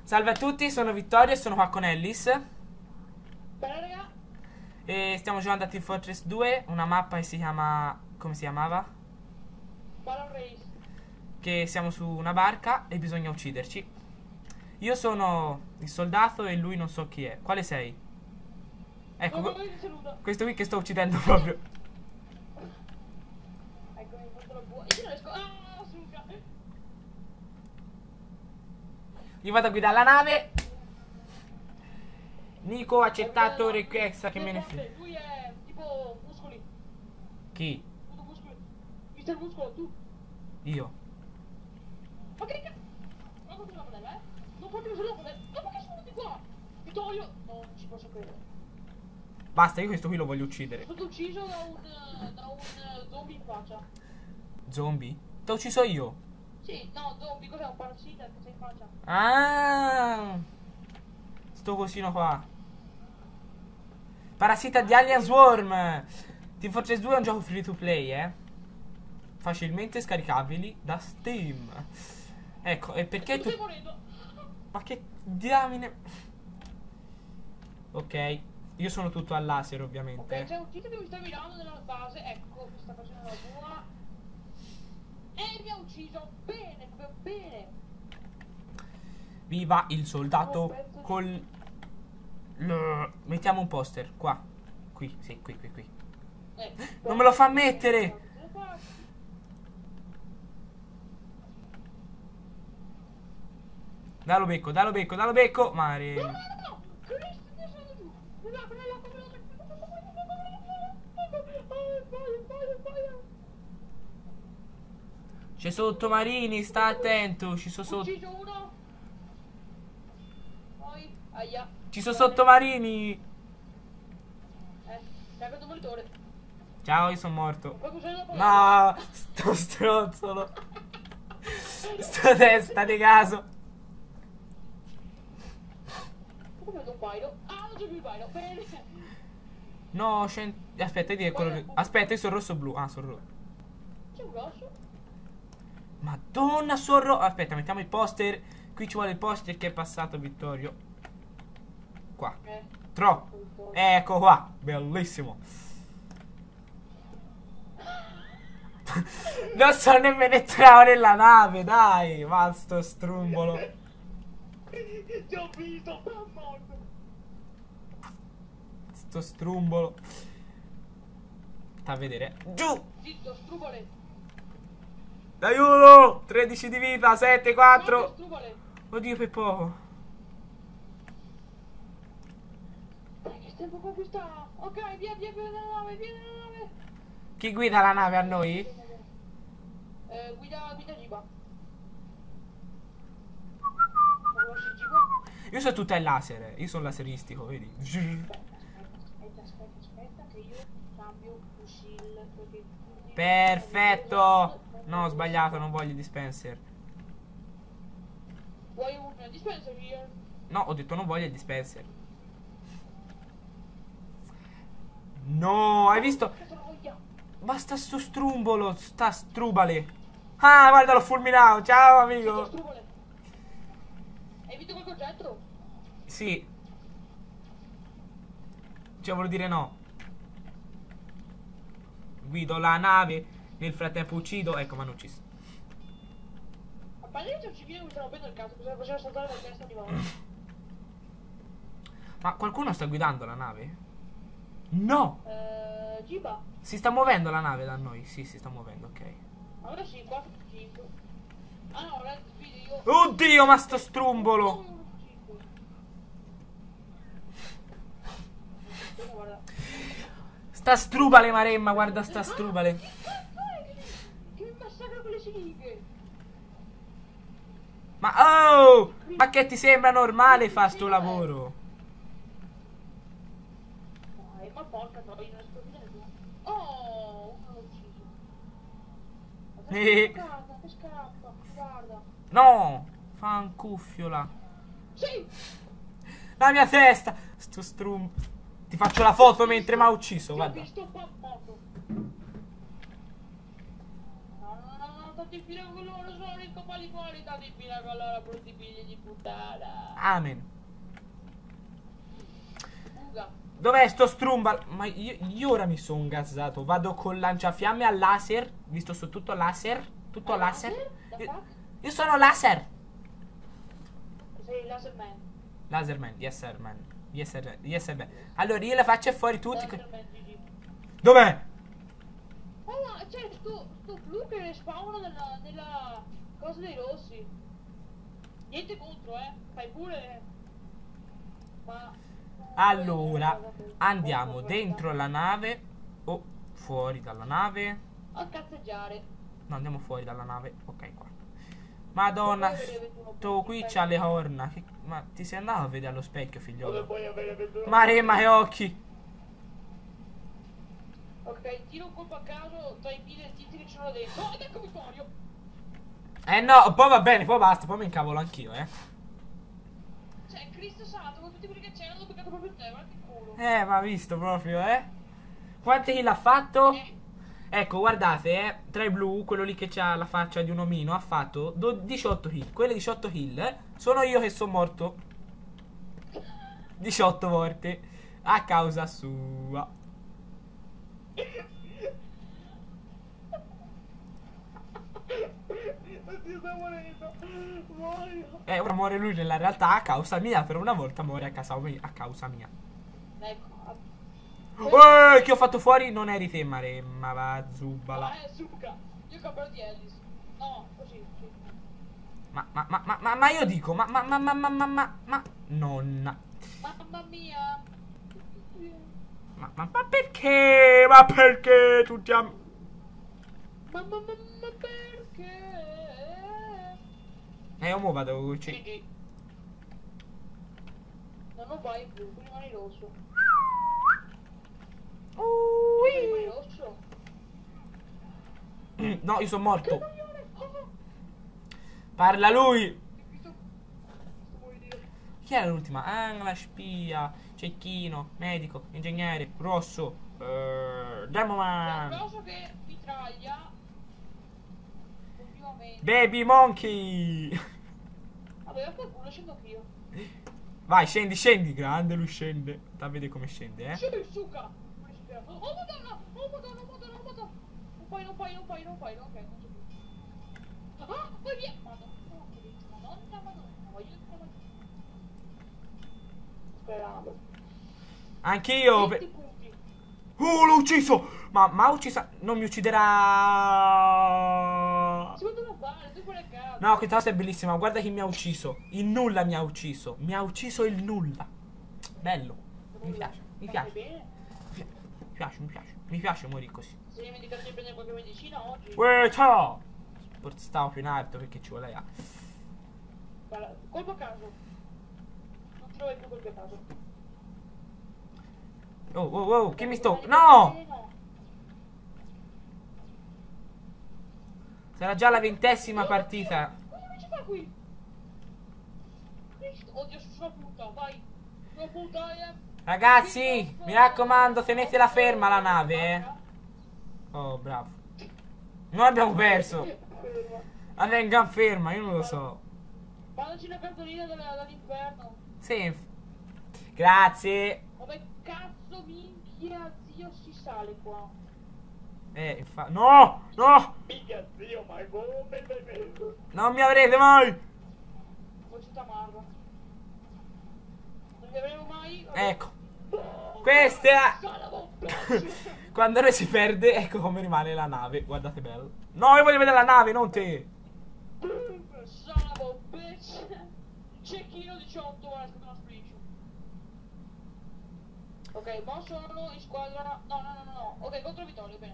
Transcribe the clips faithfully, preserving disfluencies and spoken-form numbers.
Salve a tutti, sono Vittorio e sono qua con Ellis. Bella raga. E stiamo giocando a Team Fortress due, una mappa che si chiama... come si chiamava? Ballon Race. Che siamo su una barca e bisogna ucciderci. Io sono il soldato e lui non so chi è. Quale sei? Ecco, No, ti saluta. questo qui che sto uccidendo proprio. Ecco, mi porto la buona. Io non riesco. Ah, suga. Io vado a guidare la nave. Nico ha accettato request, che me ne frega. Lui è tipo muscoli. Chi? Tutto muscoli. mister Muscolo, tu. Io. Ma che cazzo? Ma cosa la padella, eh? Non puoi più usare la padella. Ma perché sono di qua? Vittorio. No, non ci posso credere. Basta, io questo qui lo voglio uccidere. Sono stato ucciso da un, da un zombie in faccia. Zombie? T'ho ucciso io. Sì, no, zombie, cos'è un parassita che c'è in faccia? Ah, sto cosino qua. Parassita di Alien Swarm. Team Fortress due è un gioco free to play, eh. Facilmente scaricabili da Steam. Ecco, e perché tu... Stai morendo. Ma che diamine. Ok, io sono tutto al laser ovviamente. Ok, c'è un tizio che mi sta mirando nella base. Ecco, mi sta facendo la buona. E mi ha ucciso. Bene, proprio bene. Viva il soldato col... L- Mettiamo un poster, qua. Qui, sì, qui, qui, qui. Eh, Non me lo fa mettere. Dallo becco, dallo becco, dallo becco. Mare. No, no, no, Cristo, mi sono giù. Quella, quella, quella, quella. C'è sottomarini, sta attento. Ci sono sotto. Ucciso uno. Poi, aia. Ci sono sottomarini. Eh, mi ha aperto il monitore. Ciao, io sono morto. Puoi usare la parola? No, sto stronzolo. Sto testa di caso. Come vedo un paio? Ah, non c'è più il paio. Bene. No, scend... aspetta, di colore... Aspetta, io sono rosso-blu. Ah, sono rosso. C'è un rosso? Madonna, sono rosso. Aspetta, mettiamo il poster. Qui ci vuole il poster che è passato, Vittorio. Qua. Eh. Troppo. Ecco qua. Bellissimo. Non so nemmeno entrare nella nave, dai. Ma sto strumbolo. Ti ho visto, sono morto. Sto strumbolo. Sta a vedere. Giù. Zitto, strubole. Aiuto. tredici di vita. sette, Guarda, quattro. strubole. Oddio, per poco. Dai, che tempo qua più sta? Ok, via, via, via dalla nave, via dalla nave. Chi guida la nave a noi? Eh, guida, guida Giba. Conosci Giba? Io sono tutto il laser. Io sono laseristico, vedi? Aspetta, aspetta, aspetta, aspetta, che io cambio fucile. Perché... Perfetto. No, ho sbagliato, non voglio dispenser. Vuoi un dispenser via? No, ho detto non voglio il dispenser. No, hai visto? Basta sto strumbolo, sta strubale. Ah, guarda, l'ho fulminato. Ciao, amico. Strubole. Hai visto quel concetto? Sì. Cioè, volevo dire no. Guido la nave. Nel frattempo uccido. Ecco, mi hanno ucciso. A parte che c'è un civile che mi stanno rompendo il cazzo, cosa faceva saltare la testa di nuovo. Ma qualcuno sta guidando la nave? No. Eh, Giba. Si sta muovendo la nave da noi. Sì, si sta muovendo, ok. Allora sì, quattro cinque. Ah no, ora speed io. Oddio, ma sto strumbolo. Guarda. Sta strubale, Maremma, guarda sta strubale. Che cazzo è che, che mi massacra con le siringhe? Ma oh! Ma che ti sembra normale fa sto lavoro? Dai, ma porca troia, non sto vedendo. Oh, uno l'ho ucciso. Ma Eh. che scappa, che scappa, guarda. No! Fa un cuffiola. Sì! La mia testa! Sto strum... Ti faccio la foto mentre mi ha ucciso, Ti ho guarda. visto qua foto. No, no, no, no, no, porti fila con loro, sono ricco pali fuori, dati fila con loro, brutti figli di puttana. Amen. Fuga. Dov'è sto strumbal? Ma io, io ora mi sono gassato. Vado con lanciafiamme al laser. Visto su tutto laser. Tutto Ma laser. laser? The Io, fuck? io sono laser. Sei il laser man. Laserman, yes sir man. Yes sir, yes sir man. Allora io le faccio fuori tutti. Laser man, G G. Dov'è? Oh, ma c'è sto, sto blu che respawna nella, nella cosa dei rossi. Niente contro, eh. Fai pure. Ma. Allora andiamo dentro la nave. O fuori dalla nave. A cazzeggiare. No, andiamo fuori dalla nave. Ok, qua. Madonna, sto qui c'ha le corna. Che- ma ti sei andato a vedere allo specchio, Dove figliolo? puoi avere ventuno? Maremma che occhi. Ok, tiro un colpo a caso tra i piedi e i tizi che ci sono dentro. Oh, ed ecco Vittorio! Eh no, poi va bene, poi basta, poi mi incavolo anch'io, eh. Cioè, Cristo santo, con tutti quelli che c'erano, ho toccato proprio te, guarda che culo. Eh, ma visto proprio, eh. Quante kill ha fatto? Eh, Ecco, guardate, eh. Tra i blu, quello lì che c'ha la faccia di un omino, ha fatto do- diciotto kill. Quelle diciotto kill, eh, sono io che sono morto diciotto volte a causa sua. Oddio, sta morendo. Muoio. Eh, ora muore lui nella realtà a causa mia. Per una volta muore a, casa mia, a causa mia. Ecco. Eh, che ho fatto fuori non eri te, Maremma, va, zubala. Ah, è Suka. Io capro di Ellis. No, così, sì. Ma, ma, ma, ma, ma, ma io dico, ma, ma, ma, ma, ma, ma, ma, ma, nonna. Mamma mia. Ma, ma, ma perché? Ma perché tutti a... Mamma mamma perché? Eh, io mo vado con G ci- G. Non ho vai blu, tu rimani rosso. Tu rimani rosso. No, io sono Che morto. coglione! Oh, Parla lui. mi sto... sto morendo. Chi era l'ultima? Ah, la spia. Cecchino, medico, ingegnere, rosso. Uh, C'è Demoman. il rosso che mitraglia. Continuamente. Baby Monkey. Vabbè, a quel culo scendo anch'io. Vai, scendi, scendi. Grande, lui scende. Da vedere come scende, eh. Scendo il suca! Oh madonna! Oh madonna, oh madonna, oh madonna! Non puoi, non puoi, non puoi, non puoi, ok, non c'è più. Ah, poi via! Madonna, madonna, madonna, voglio entrare. Speravo. Anch'io. venti pe- punti. Oh, l'ho ucciso. Ma, ma ha ucciso. Non mi ucciderà. Secondo me vale, tu fuori a casa. No, questa cosa è bellissima. Guarda chi mi ha ucciso. Il nulla mi ha ucciso. Mi ha ucciso il nulla. Bello. Mi piace. Mi piace. Bene. Mi piace, mi piace. Mi piace morire così. Se devi dimenticato di prendere qualche medicina oggi. Uè, ciao. Stavo più in alto perché ci vuole là. Guarda, colpo a caso. Non trovi più colpo a caso. Oh, oh, oh, che mi sto... No! Sarà già la ventesima partita. Cosa mi ci fa qui? Cristo. Oddio, sono puta, vai. Sono puta, eh. Ragazzi, mi raccomando, tenetela ferma la nave, eh. Oh, bravo. Noi abbiamo perso. La venga ferma, io non lo so. Mandaci la cartolina dalla- dall'inferno. Sì. Grazie. Vabbè, cazzo, minchia, zio, si sale qua. Eh, infa- No, no. Minchia, zio, ma come stai messo? Non mi avrete mai. Poi ci tamarra. Non li avremo mai? Vabbè. Ecco. Questa è... Salavo, Quando noi si perde, ecco come rimane la nave. Guardate bello. No, io voglio vedere la nave, non te. Salavo, bitch. Cecchino diciotto, guarda, aspetta una spliccio. Ok, ma sono in squadra... No, no, no, no, no. Ok, contro Vittorio, bene.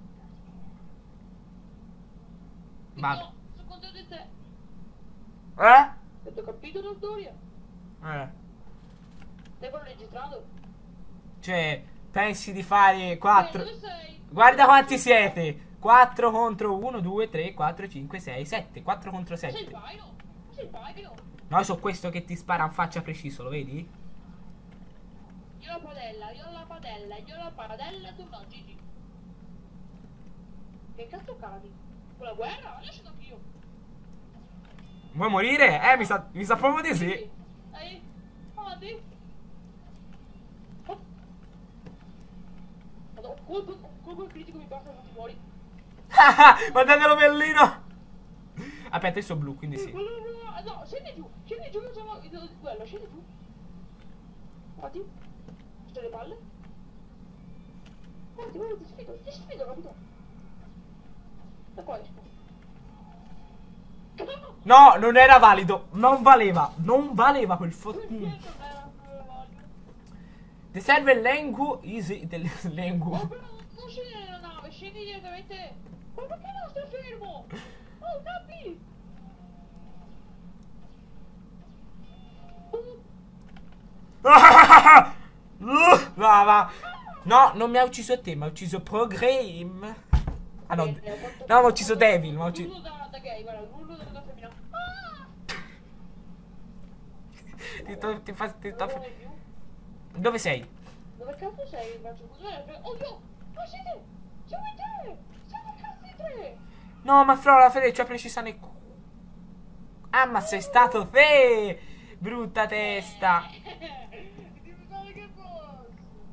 Vado. No, sono contento di te. Eh? Avete capito, dottoria? Eh. Stai quello registrando? Cioè, pensi di fare quattro... Bene, dove sei? Guarda quanti siete. quattro contro uno, due, tre, quattro, cinque, sei, sette. quattro contro Sei il sette. paio? Sei il paio? No, io so questo che ti spara in faccia preciso, lo vedi? Io la padella, io la padella, io la padella, tu no, Gigi. Che cazzo cadi? con la guerra? Lascialo anch'io. Vuoi morire? Eh, mi sa, mi sa proprio di sì. Dai, avanti. Oh. Madonna, colpo, colpo critico mi basta tutti fuori. Guardatelo bellino. Aspetta, io sono blu, quindi sì. No, scendi giù, scendi giù, facciamo quello, scendi giù. Avanti. C'è le palle. Avanti, guarda, ti sfido, ti sfido, capito? Da qua esco. No, non era valido. Non valeva. Non valeva quel fottuto. Ti serve il lengu easy del lengu. Oh, però non scendi nella nave, scendi direttamente. Ma perché non stai fermo? Oh, Nappi! Va, va. No, non mi ha ucciso te, mi ha ucciso Program. Ah no, no, mi ha ucciso Devil. Mi ha ucciso... L'urlo da, da gay, guarda, l'urlo da, da femmina. Ah! Ti sto... Ti fa... Ti sto... Non è più. Dove sei? Dove cazzo sei? Faccio così. Oddio! Ma siete! Siamo in tre! Siamo cazzo in tre! No, ma fra la fede c'è precisa nel cu... Ah, ma sei stato te! Brutta testa! Dimmi male che posso!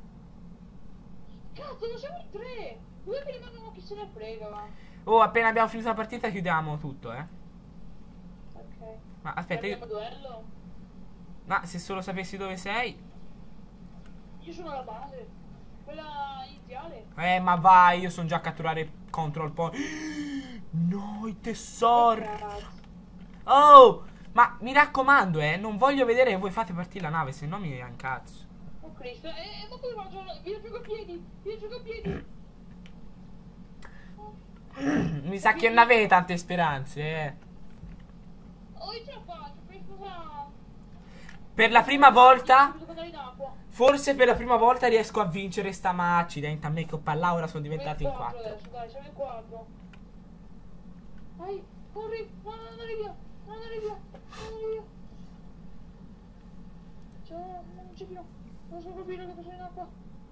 Cazzo, non siamo in tre! Due mi rimangono, chi se ne frega, va? Oh, appena abbiamo finito la partita chiudiamo tutto, eh. Ok. Ma aspetta, io... Abbiamo duello? Ma se solo sapessi dove sei... Io sono alla base. Quella iniziale. Eh, ma vai, io sono già a catturare control point. No, i tesori. Oh, ma mi raccomando, eh, non voglio vedere che voi fate partire la nave, se no mi incazzo. Oh Cristo, eh, ma come faccio? Via giù con piedi, via giù con piedi. Mi sa che non avevi tante speranze, eh. Oh, io ce la faccio, per cosa? Per la prima volta, Devo andare in acqua. forse per la prima volta riesco a vincere sta match. Denta me che là ora sono diventati in quattro. Adesso, dai, siamo in quattro. Vai, corri, non andare via, non andare via, non andare via. Cioè, non c'è più, non so capire che sono in acqua.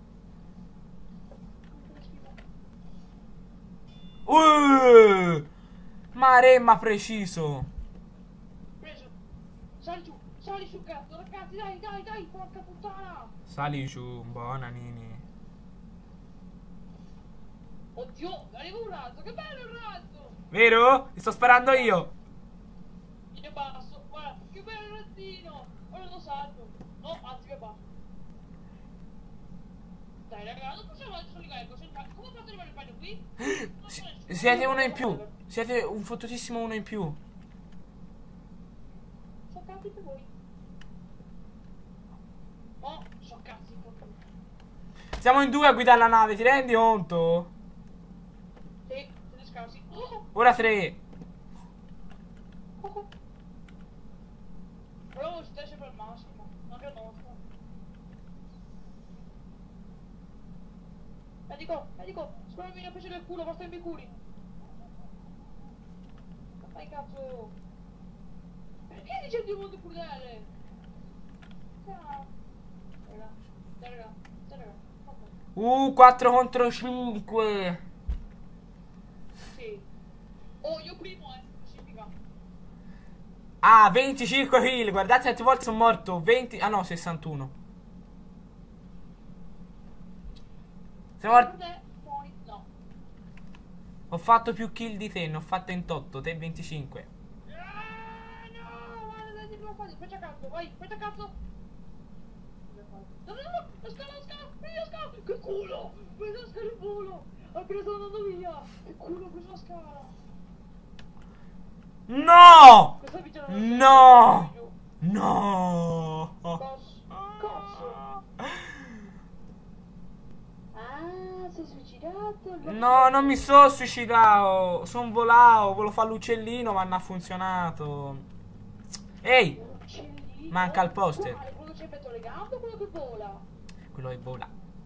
Uh, Maremma preciso. Preso, sali giù, sali su cazzo, ragazzi, dai, dai, dai, porca puttana. Sali giù, buona Nini. Oddio, arriva un razzo, che bello il razzo. Vero? Ti sto sparando io. Io basso, guarda, che bello il razzino. Ora lo salto. No, anzi che basso. Dai raga, non possiamo solo ligare, come fate ad arrivare il bagno qui? Si- siete uno in più. Siete un fottutissimo uno in più. So cazzi per voi. Oh, so cazzi per voi. Siamo in due a guidare la nave, ti rendi conto? Sì, siete scarsi. Oh, Ora tre. oh, oh. Però voi siete sempre al massimo, anche al nostro. Medico, medico, spero mi piace del culo, vostro i culi. Ma fai cazzo. Perché dice di mondo crudele? Ciao. Raga, dai raga, dai raga. Ok. Uh, quattro contro cinque. Sì. Oh, io primo, eh, significa. Ah, venticinque kill. Guardate, quante volte sono morto. venti. Ah no, sessantuno. Siamo morti. Poi, no. Ho fatto più kill di te, ne ho fatte ventotto, te venticinque. Ah, no, guarda, dai, devo fare. Faccia cazzo, vai, faccia cazzo. No, no, no, la scala, la scala, via, scala. Che culo, questa scala il volo. Anche sto andando via. Che culo, questa scala. No! Questa vicina No! No! Cos, cos. Ah, sei suicidato? No, non mi sono suicidato. Sono volato. Volevo fare l'uccellino, ma non ha funzionato. Ehi! Uccellino? Manca il poster. Quale? Quello che c'è petto le gambe o quello che vola? Quello che vola.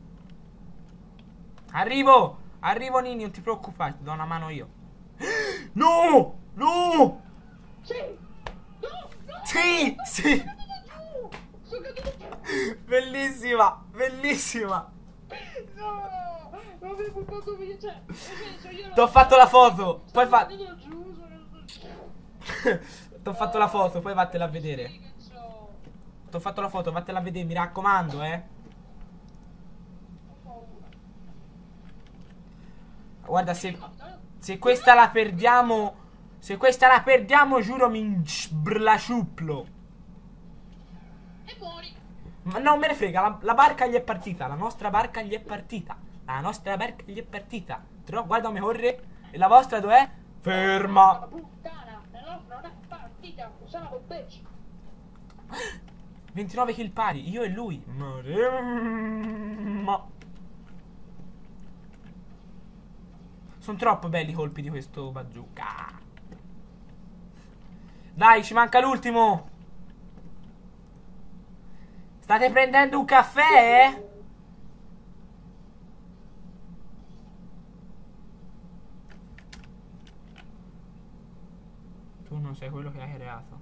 Arrivo! Arrivo, Nini, non ti preoccupare, ti do una mano io. No! No! Sì! No! No! Sì! Sì! Sono caduto giù! Bellissima! Bellissima! No! Non avevo fatto video, cioè, nel senso io... T'ho fatto la foto, poi fa... Andando giù, sono... T'ho fatto la foto, poi vattela a vedere. Sì, che so. T'ho fatto la foto, vattela a vedere, mi raccomando, eh. Ho paura. Guarda, se, se questa la perdiamo, se questa la perdiamo, giuro mi sbrlasciuplo. E muori. Ma non me ne frega, la, la barca gli è partita, la nostra barca gli è partita. La nostra barca gli è partita. Però guarda come corre. E la vostra dov'è? Ferma. La puttana, la nostra non è partita, sono con bitch. ventinove kill pari, io e lui. Ma sono troppo belli i colpi di questo bazooka. Dai, ci manca l'ultimo. State prendendo un caffè? Tu non sei quello che hai creato.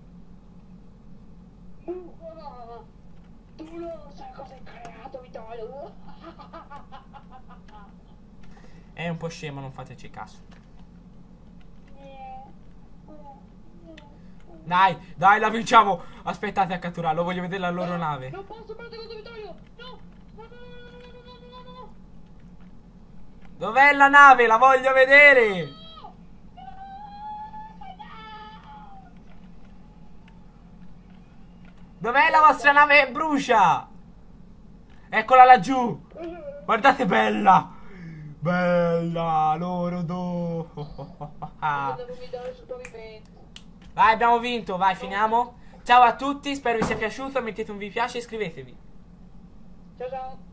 Uh, uh, tu non sai cosa hai creato, Vittorio. È un po' scemo, non fateci caso. Dai, dai, la vinciamo. Aspettate a catturarlo, voglio vedere la loro No, nave. non posso perdere contro Vittorio. No, no, no, no, no, no, no, no, no. Dov'è la nave? La voglio vedere. No, no, Dov'è la vostra nave che brucia? Eccola laggiù. no. Guardate, bella. Bella, loro do. Devo guidare sul pavimento. Vai, abbiamo vinto, vai, finiamo. Ciao a tutti, spero vi sia piaciuto, mettete un vi piace e iscrivetevi. Ciao ciao.